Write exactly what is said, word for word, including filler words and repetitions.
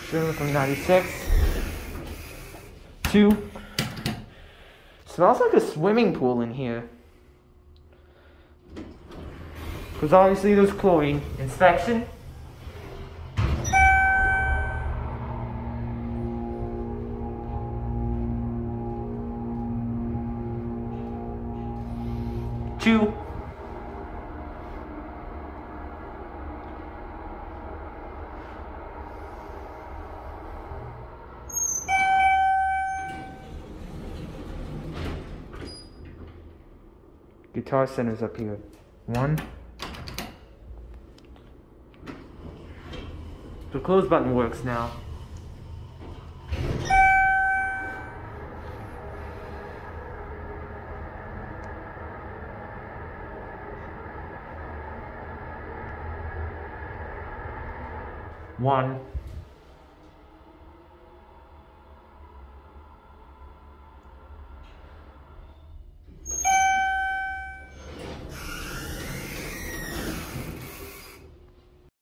Schindler from ninety-six. Two. Smells like a swimming pool in here. Because obviously there's chlorine. Inspection. Two. Guitar center's up here. One. The close button works now. One.